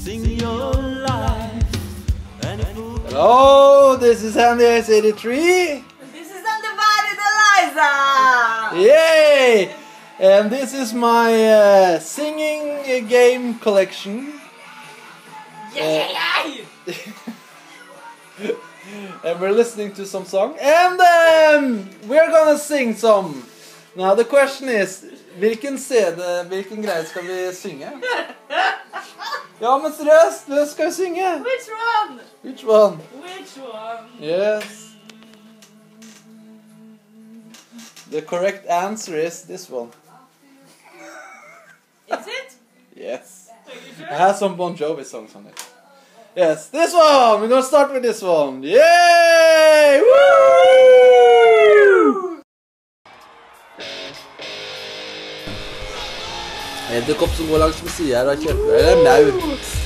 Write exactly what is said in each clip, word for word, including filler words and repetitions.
Sing your life. Hello, this is UndividedEliza eighty-three. This is UndividedEliza. Yay! And this is my uh, singing game collection. Yay! Uh, and we're listening to some song. And um, we're gonna sing some. Now the question is, vilken C D, vilken grej ska vi synga? Ja men seriöst, vad ska vi synga? Which one? Which one? Which one? Yes. The correct answer is this one. Is it? Yes. Are you sure? It has some Bon Jovi songs on it. Yes, this one! We're gonna start with this one. Yay! Woo! Edderkopp som går langs med siden her og kjøper eller maur.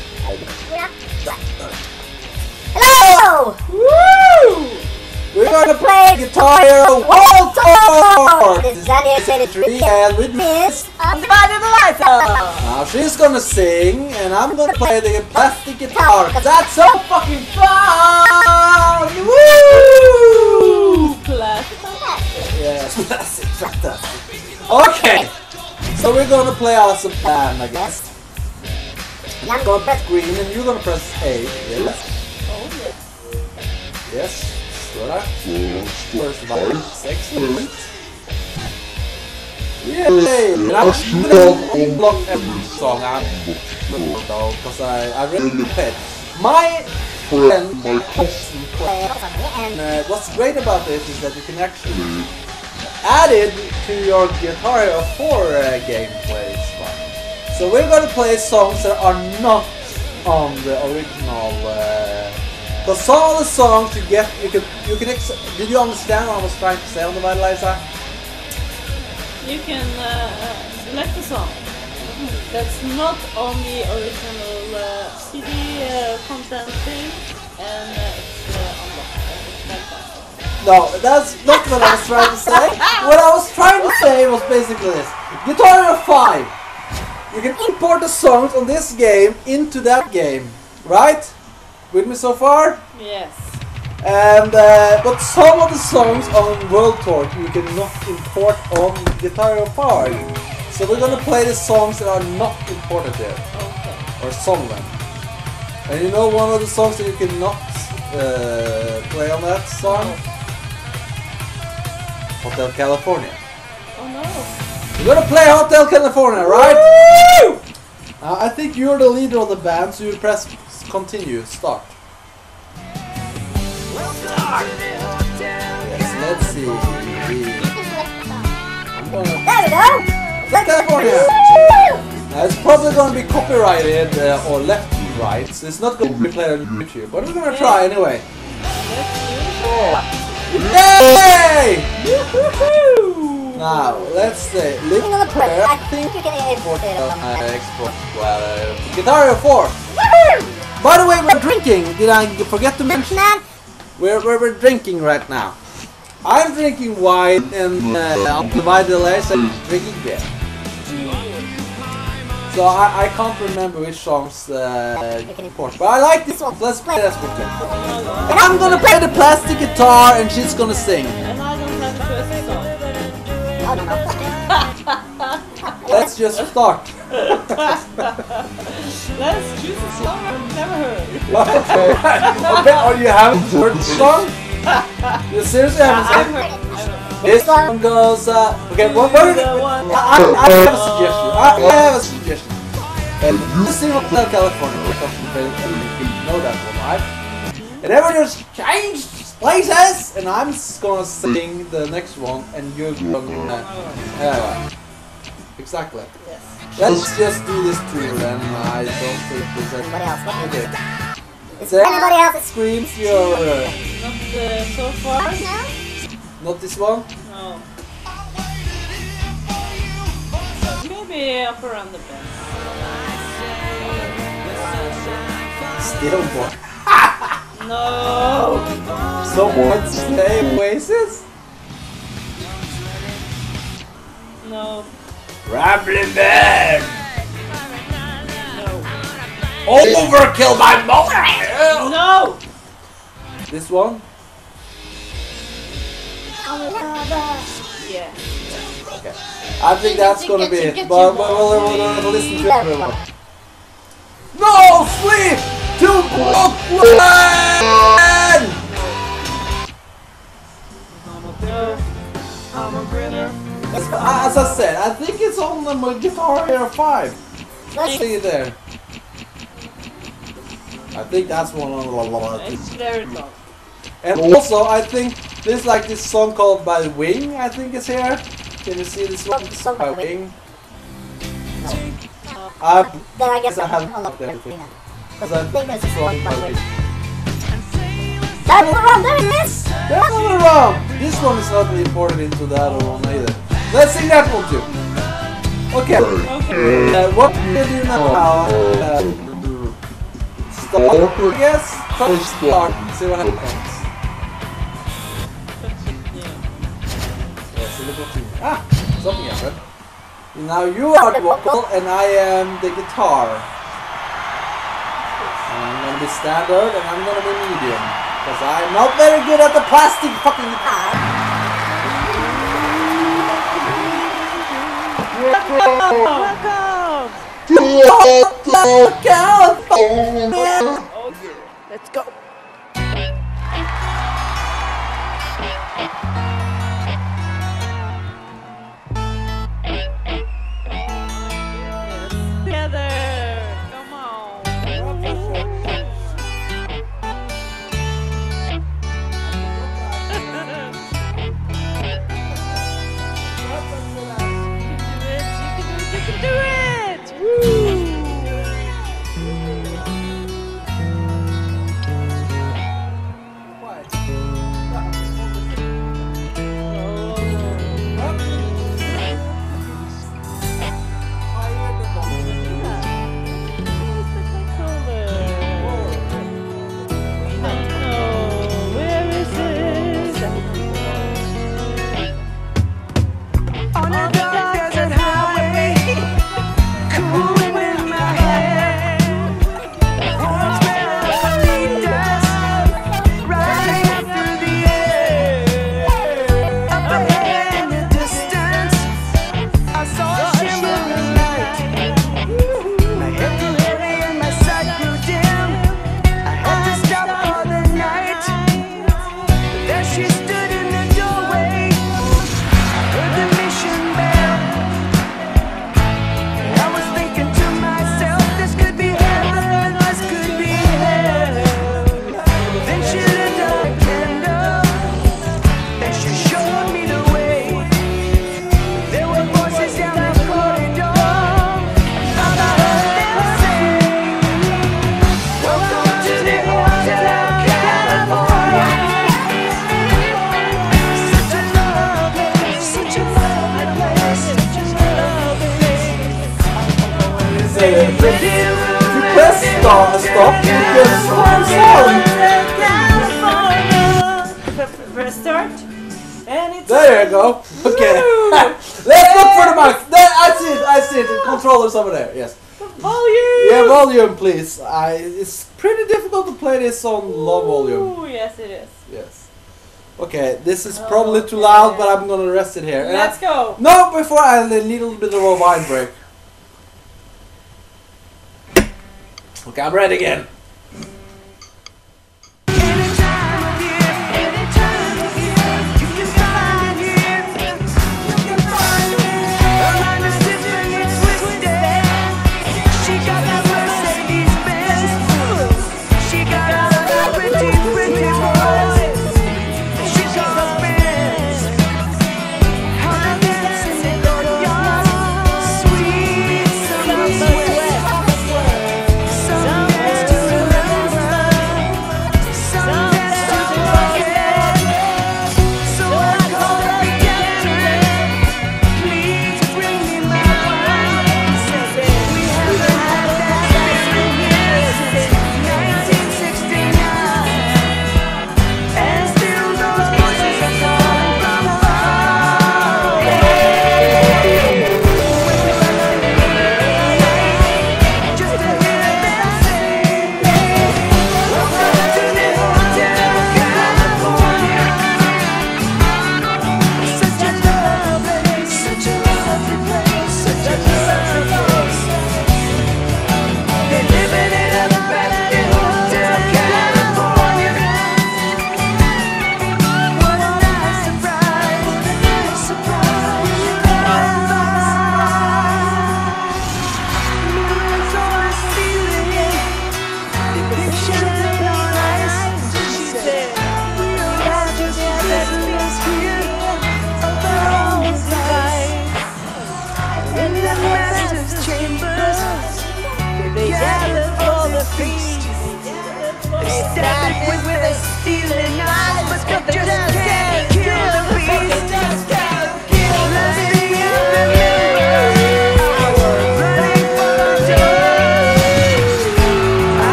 Hello! Woo! We're gonna play guitar hero world tour! This is UndividedEliza eighty-three And with me is UndividedEliza. now she's gonna sing and I'm gonna play the plastic guitar. That's so fucking fun! Woo! Plastic. Yes, plastic, fantastic. Okay, so we're gonna play as a band, I guess. And I'm gonna press green and you're gonna press A. Yes. Oh, yes. Yes. Sådär. First line. Excellent. Yay! And I'm gonna block every song I'm though, because I, I really played. My friend, my cousin, and uh, what's great about this is that you can actually add it to your Guitar Hero four uh, gameplay stuff. So we're gonna play songs that are not on the original. Uh, Because some of the songs you get, you can, you can. Ex Did you understand what I was trying to say on the UndividedEliza? You can uh, uh, select a song that's not on the original uh, C D uh, content thing, and uh, it's uh, unlocked. Like that. No, that's not what I was trying to say. What I was trying to say was basically this: Guitar Hero five. You can import the songs on this game into that game, right? With me so far? Yes. And uh, but some of the songs on World Tour you cannot import on Guitar Hero five. So we're gonna play the songs that are not imported there. Okay. Or song them. And you know one of the songs that you cannot uh, play on that song? Hotel California. Oh no. We're gonna play Hotel California, right? Woo! Uh, I think you're the leader of the band, so you press continue, start. Yes, let's see. I'm gonna... There we go! California! Now, it's probably gonna be copyrighted uh, or left and right, so it's not gonna be played on YouTube, but we're gonna try anyway. Yay! Now, let's see. Living on a prayer, I think you can import it on uh, export uh, Guitar Hero four. By the way, we're drinking. Did I forget to mention that? We're, we're, we're drinking right now. I'm drinking wine and uh, UndividedEliza is drinking beer. So I, I can't remember which songs uh, you can import. But I like this one. Let's play this quickly. And I'm gonna play the plastic guitar and she's gonna sing. And I don't have a choice of song. I don't know. Let's just start. Let's choose a song I've never heard. Okay. Okay, oh, you haven't heard the song? You seriously haven't I've heard heard it. I've heard it. This one goes, uh, okay, what, what is it? I, I have a suggestion. I, I have a suggestion. And you sing Hotel California, because you know that one, right? And everyone just change places, and I'm just gonna sing the next one, and you're gonna, uh, uh, exactly. Yes. Let's just do this tour, then. I don't think there's Anybody else? What okay. Is There anybody else? screams your, uh, Not uh, so far. not this one? No. Maybe up around the bend. Still one. No. Someone say Oasis? No. Rambling Man! No. Overkill my mother! No! This one? Yeah. Okay. I think that's gonna be it. But we'll, we'll, we'll, we'll listen to everyone. No! Sleep! To Brooklyn! As I said, I think it's on the Guitar Hero five. Let's see it there. I think that's one of the It's very long. And also, I think there's like this song called By Wing, I think it's here. Can you see this one? This song by Wing? Uh, Then I guess I I haven't have looked at it. Because I I think there's a song song by by Wing. Wing. That's the wrong, there it is! That's not wrong! This one is not imported into the other one either. Let's sing that one too. Okay. Okay. Uh, what do you do now? Uh, start, I guess? First start. See what happens. Yes, look what you Ah! Something happened. Now you are the vocal and I am the guitar. And I'm gonna be standard and I'm gonna be medium. Because I'm not very good at the plastic fucking guitar. Welcome! Let's go! Together! Come on! You can do it! Woo! On a dark desert highway, cooling with my head. Horns bear lead us, rising through the air. Up ahead in the distance, I saw a shimmering light. My head grew heavy and my sight grew dim. I had to stop for the night. There she stood in the doorway. Heard the mission bell. I was thinking to myself, this could be heaven, this could be hell. Then she lit a candle, and she showed me the way. There were voices down the corridor, and I heard them say, welcome to the Hotel California. Such a lovely, such a lovely place, such a lovely place. Say it. If you press stop, stop, you can start song. Press start. And it's There you go. Okay. Let's look for the mic. There, I see it. I see it. The controller's over there. Yes. volume! Yeah, volume, please. I. It's pretty difficult to play this on low volume. Ooh, yes, it is. Yes. Okay, this is probably too loud, but I'm gonna rest it here. And Let's I, go. No, before I need a little bit of a wine break. Okay, I'm ready again. Sweet, summer sweat. Some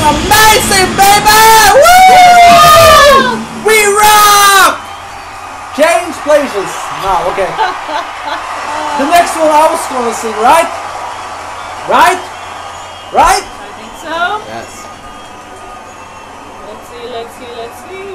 amazing, baby! Woo! We rock! Change places. Now, okay. The next one I was gonna sing, right? Right? Right? I think so. Yes. Let's see, let's see, let's see.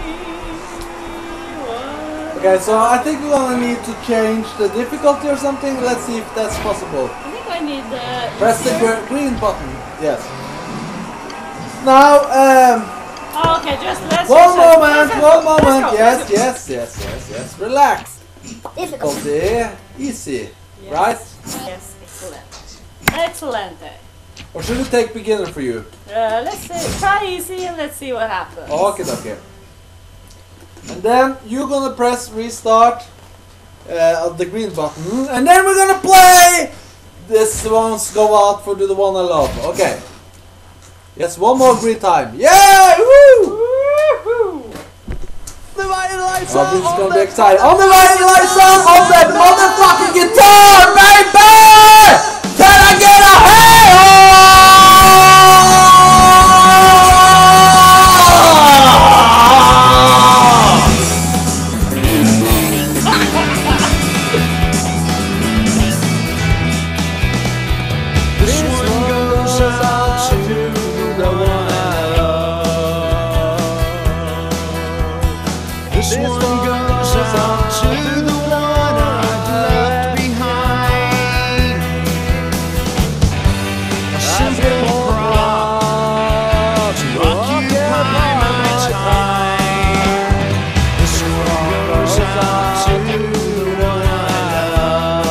What? Okay, so I think we're gonna need to change the difficulty or something. Let's see if that's possible. I think I need the. Press the gr green button. Yes. Now, um, Oh, okay, just let's. one just, moment, let's, one let's go, moment. let's Yes, go, let's go. yes, yes, yes, yes. Relax. Difficult. Difficulty, easy, Yes. right? Yes, excellent. Excellent. Or should we take beginner for you? Uh, let's see, try easy and let's see what happens. Okay, okay. And then you're gonna press restart uh, of the green button, and then we're gonna play. This one's go out for the one I love. Okay. Yes, one more green time. Yeah! Woo! Woohoo! UndividedEliza! Oh, this is gonna be exciting. UndividedEliza on that motherfucking guitar, baby! Can I get a This one goes out to the one I love. This one goes out to the one I've left behind. A simple prop to occupy my time. This one goes out to the one I love.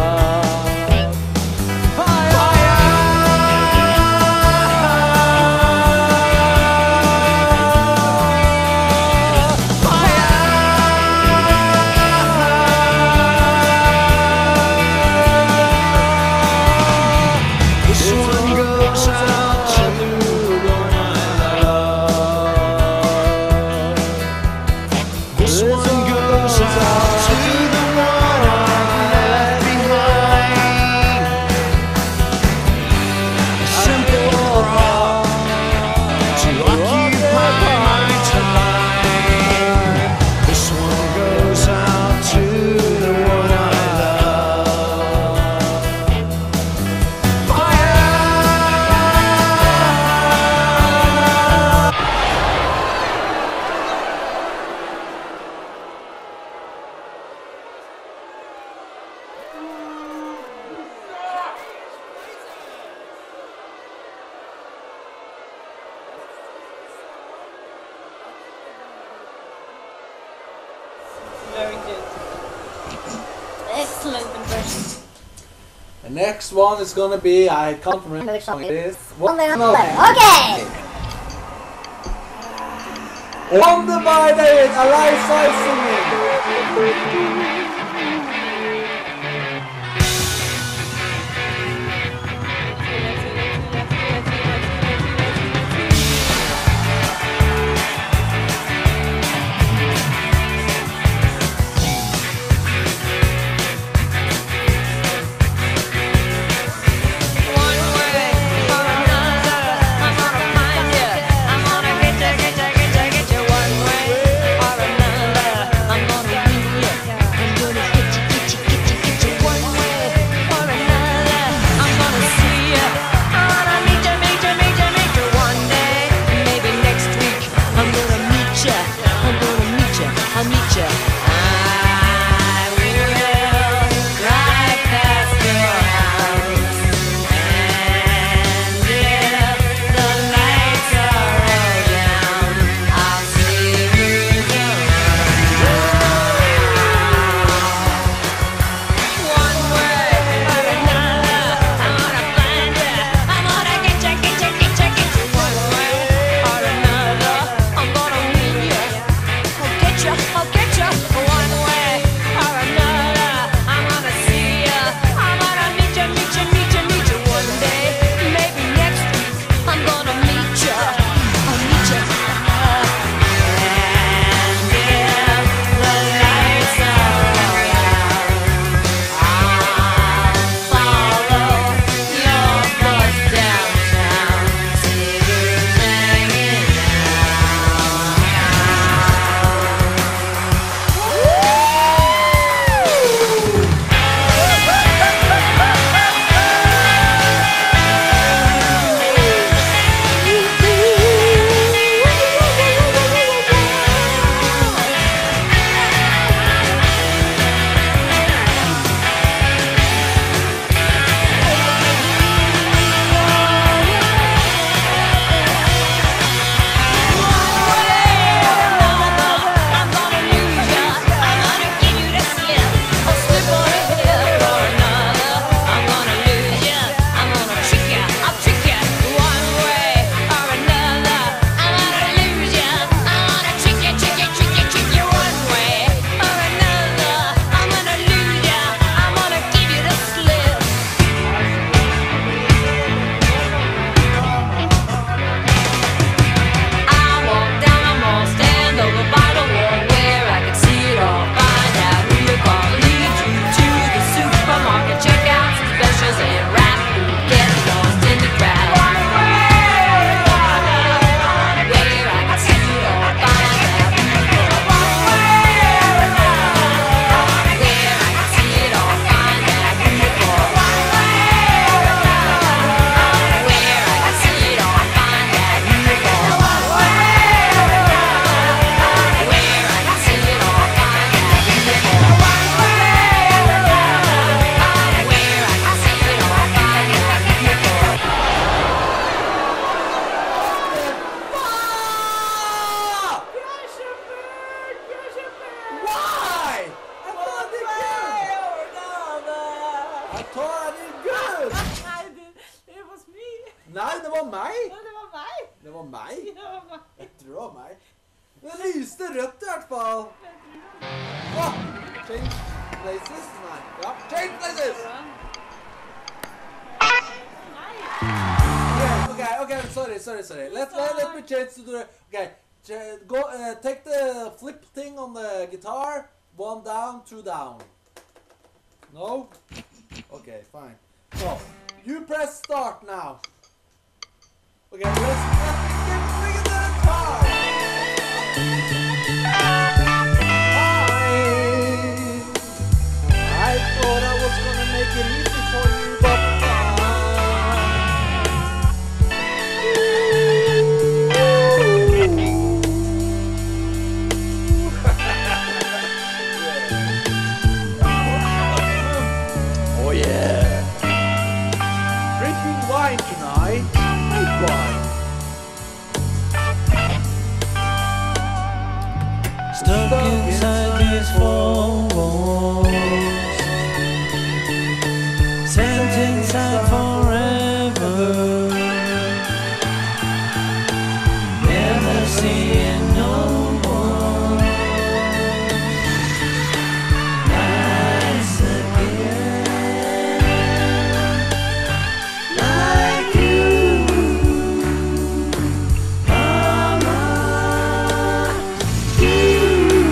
This one goes out to the one I love. This one goes out to the one I've left behind. A simple prop to occupy my time. This one goes out to the one I love. Very good. Excellent impression. The next one is gonna be, I can't remember Which song it is. One One layer on the letter. Okay. UndividedEliza is singing. One way or another, I'm gonna find you. I'm gonna get you, get you, get you, get you. One way or another, I'm gonna win you. I thought I did good! I did. It was me. Nei, det var meg! Ja, det var meg. Det var meg? Ja, det var meg. Jeg tror det var meg. Det lyste rødt i hvert fall. Åh! Change places? Nei. Ja, change places! Okay, okay, okay, sorry, sorry, sorry. Let, let, let me change to the... Okay, ch- go, uh, take the flip thing on the guitar. One down, two down. No? Okay, fine. So, you press start now. Okay, let's get bring it to the guitar. I thought I was gonna make it easy for you, but oh yeah, drinking wine tonight. White wine. Stuck inside these four walls, sent inside forever, never seeing no one nice again, like you, mama, you.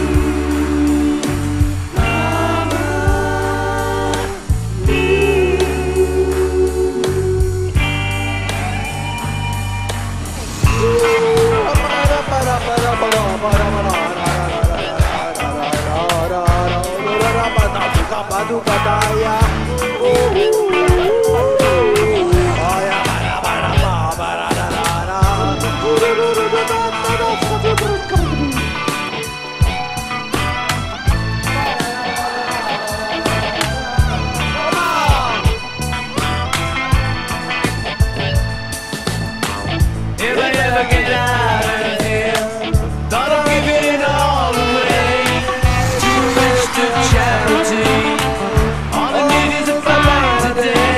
If I ever get out of here, thought of giving it all away, too much to charity. All I need is a fight today.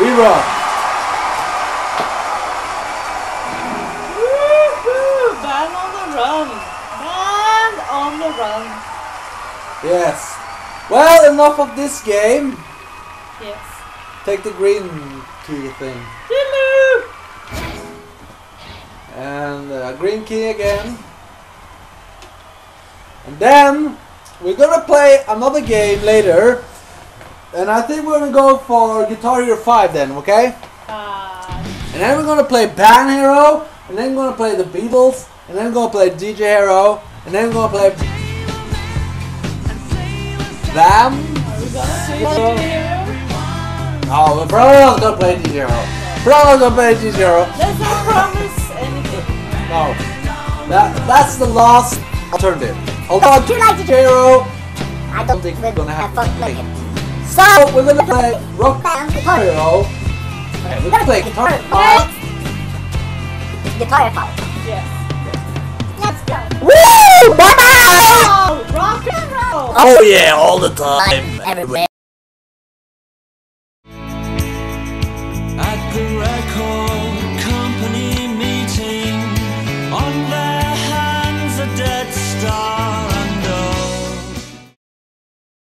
We rock. Woohoo! Band on the run. Band on the run. Yes. Well, enough of this game. Yes. Take the green key thing. Hello. And uh, green key again. And then we're gonna play another game later. And I think we're gonna go for Guitar Hero five then, okay? Uh, And then we're gonna play Band Hero. And then we're gonna play the Beatles. And then we're gonna play D J Hero. And then we're gonna play Bam. are we gonna play Hello. D J Hero? Oh, we're probably not gonna play D J Hero. Probably gonna play D J Hero. Let's not promise anything. No. That that's the last alternative. Although I do like D J Hero, I don't think we're gonna have fun playing it. So we're gonna play Rock Band Guitar Hero. Okay, we're gonna play Guitar Hero. Guitar five. Yes. Let's go. Woo! Bye bye! Oh, rock and roll. Oh yeah, all the time. Everywhere. At the record